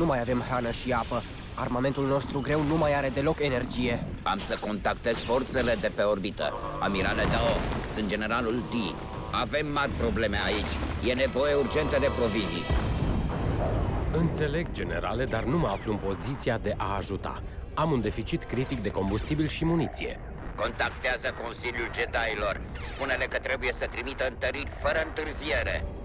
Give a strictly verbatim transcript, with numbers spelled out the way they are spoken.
nu mai avem hrană și apă. Armamentul nostru greu nu mai are deloc energie. Am să contactez forțele de pe orbită. Amirale Dao, sunt generalul T. Avem mari probleme aici. E nevoie urgentă de provizii. Înțeleg, generale, dar nu mă aflu în poziția de a ajuta. Am un deficit critic de combustibil și muniție. Contactează Consiliul Jedi-ilor. Spune-le că trebuie să trimită întăriri fără întârziere.